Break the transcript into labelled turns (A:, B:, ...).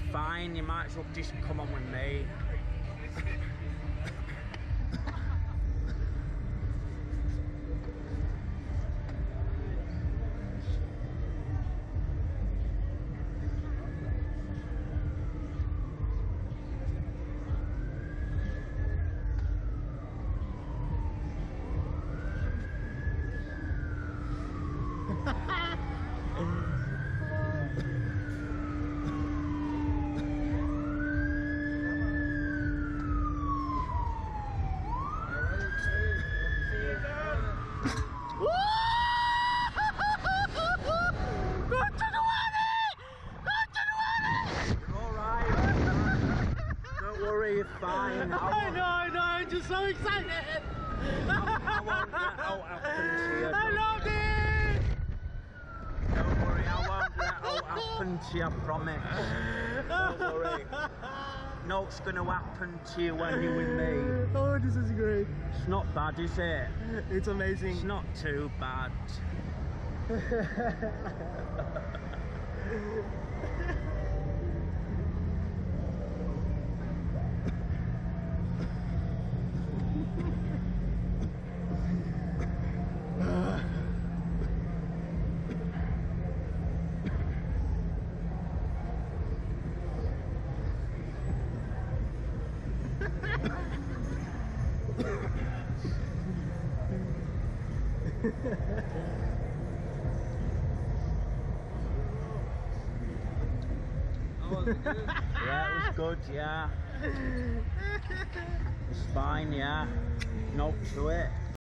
A: fine. You might as well just come on with me. You're fine.
B: I know, I'm just so excited.
A: I won't let out happen to you.
B: I love it.
A: Don't worry, I won't let out happen to you, I promise. Don't worry. No, it's going to happen to you when you're with me.
B: Oh, this is great.
A: It's not bad, is it?
B: It's amazing.
A: It's not too bad. Yeah, it was good, yeah. It's fine, yeah. No to it.